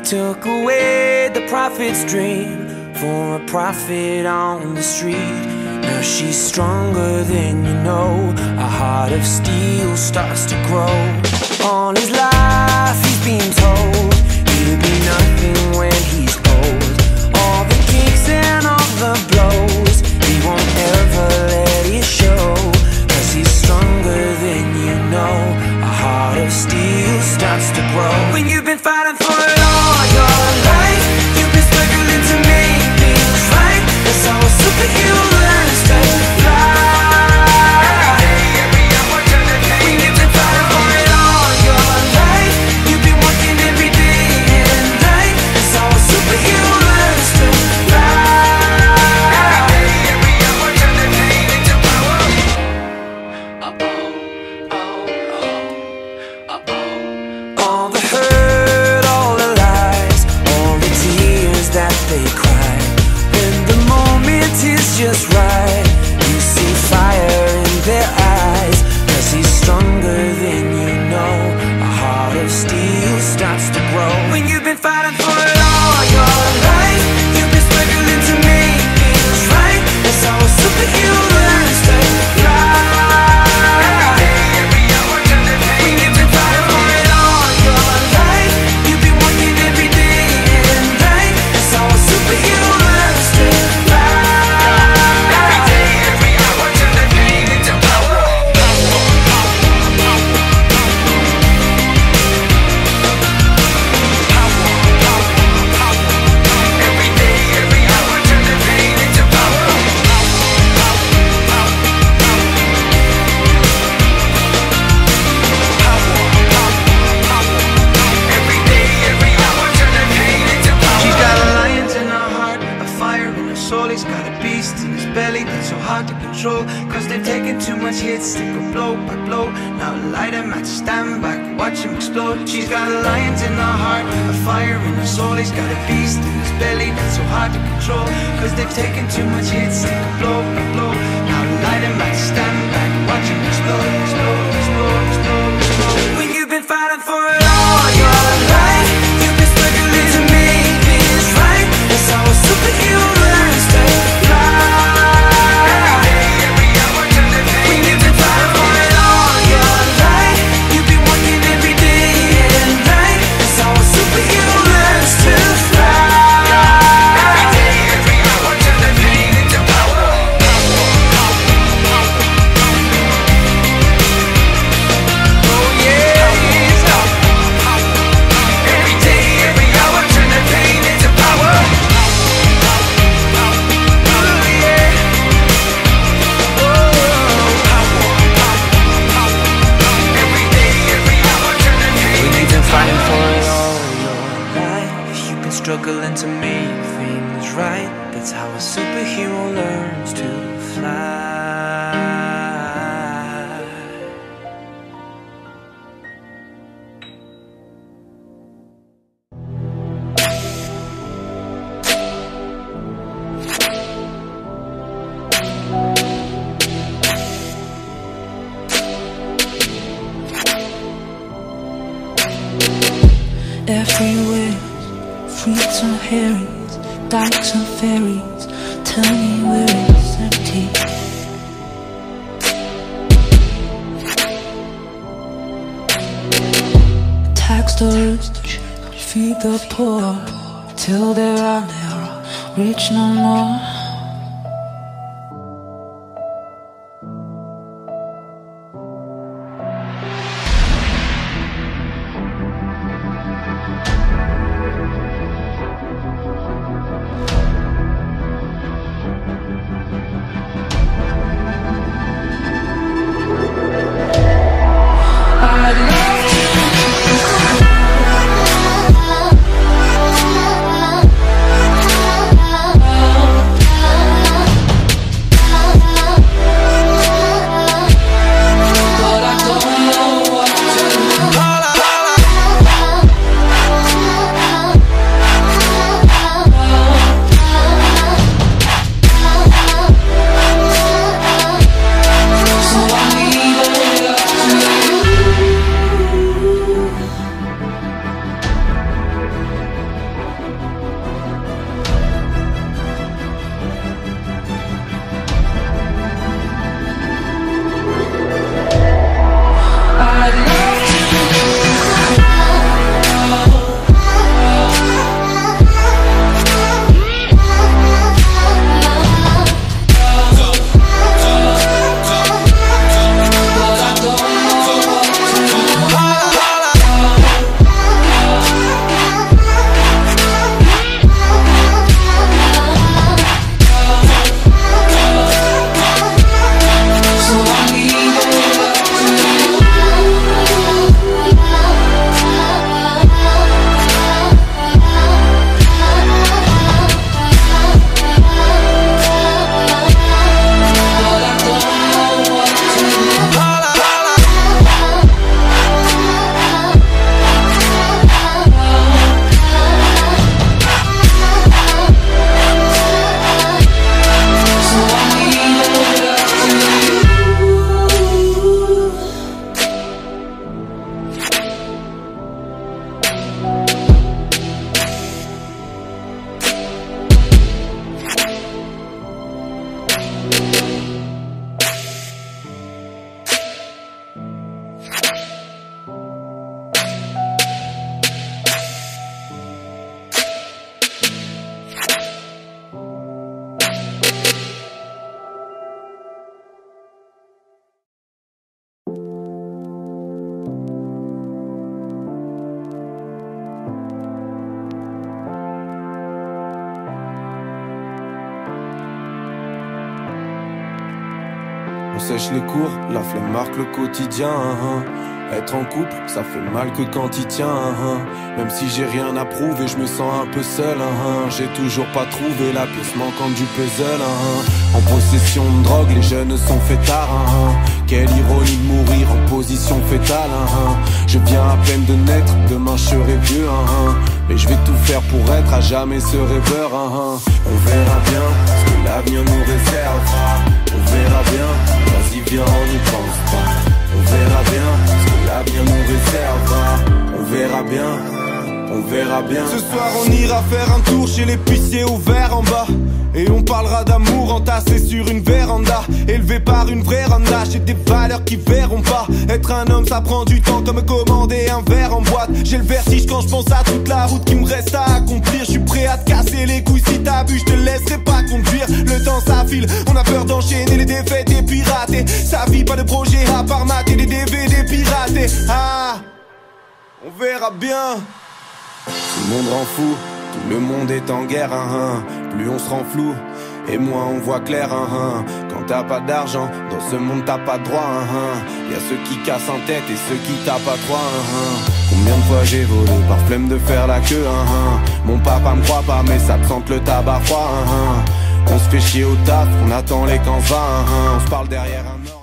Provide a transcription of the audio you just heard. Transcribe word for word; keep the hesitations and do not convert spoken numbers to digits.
took away the prophet's dream for a prophet on the street. Now she's stronger than you know. A heart of steel starts to grow. All his life he's been told he'll be nothing when he's old. All the kicks and all the blows, he won't ever let it show. Cause he's stronger than you know. A heart of steel starts to grow. When you've been fighting for it all your life, you've been struggling to make things right. That's how a superhero learns to fly. When you've been fighting for it all your life, you've been working every day and night. That's how a superhero learns to fly. All the hurt, all the lies, all the tears that they cry. When the moment is just right, you see fire in their eyes. Cause he's stronger than you know. A heart of steel starts to grow. When you've been fighting for it all your life, you've been struggling to make things right. That's how a superhero learns to fly. When you've been fighting for it all your life, you've been working every day and night. That's how a superhero learns to fly. Every day, every hour, turn the pain into power. Every day, every hour, turn the pain into power. Every day, every hour, turn the pain into power. She's got a lion in her heart, a fire in her soul. He's got a beast in his belly that's so hard to control. Cause they've taken too much hits, they go blow by blow. Now light him match, stand back, watch him explode. She's got a lion in her heart, a fire in her soul. He's got a beast in his belly that's so hard to control. Cause they've taken too much hits, they go blow by blow. Now light him match, stand back, watch him explode, explode, explode, explode, explode. When you've been fighting for it all your life, you've been struggling to make things right. That's how a superhero learns to fly. When you've been fighting for it all your life, you've been working every day and night. That's how a superhero learns to fly. Every day, every hour, turn the pain into power. Oh yeah. Every day, every hour, turn the pain into power. Oh yeah. Every day, every hour, turn the pain When you've into been fighting power. for it all your life, you've been struggling to make things right. That's how a superhero learns to fly. Everywhere, fruits and herrings, dykes and ferries. Tell me where it's empty. Tax the rich, feed the poor, till there are never rich no more. I'd love to On sèche les cours, la flemme marque le quotidien. Être en couple, ça fait mal que quand il tient. Même si j'ai rien à prouver, je me sens un peu seul. J'ai toujours pas trouvé la pièce manquante du puzzle. En possession de drogue, les jeunes sont fêtards. Quelle ironie de mourir en position fétale. Je viens à peine de naître, demain je serai vieux. Mais je vais tout faire pour être à jamais ce rêveur. On verra bien ce que l'avenir nous réservera. On verra bien, vas-y viens on n'y pense pas. On verra bien ce que l'avenir nous réservera. On verra bien, on verra bien. Ce soir on ira faire un tour chez l'épicier ouvert en bas. Et on parlera d'amour entassé sur une véranda. Élevé par une vraie randa. J'ai des valeurs qui verront pas. Être un homme ça prend du temps comme commander un verre en boîte. J'ai le vertige quand je pense à toute la route qui me reste à accomplir. Je suis prêt à te casser les couilles si t'as bu. Je te laisserai pas conduire. Le temps ça file. On a peur d'enchaîner les défaites et pirater. Sa vie pas de projet à part mater des D V D piratés. Ah, on verra bien. Tout le monde rend fou. Tout le monde est en guerre, hein, hein. Plus on se rend flou, et moins on voit clair, hein, hein. Quand t'as pas d'argent, dans ce monde t'as pas de droit, hein, hein. Y'a ceux qui cassent en tête et ceux qui tapent à trois, hein, hein. Combien de fois j'ai volé par flemme de faire la queue, hein, hein. Mon papa me croit pas mais ça te sente le tabac froid, hein, hein. On se fait chier au taf, on attend les camps va, hein, hein. On se parle derrière un or.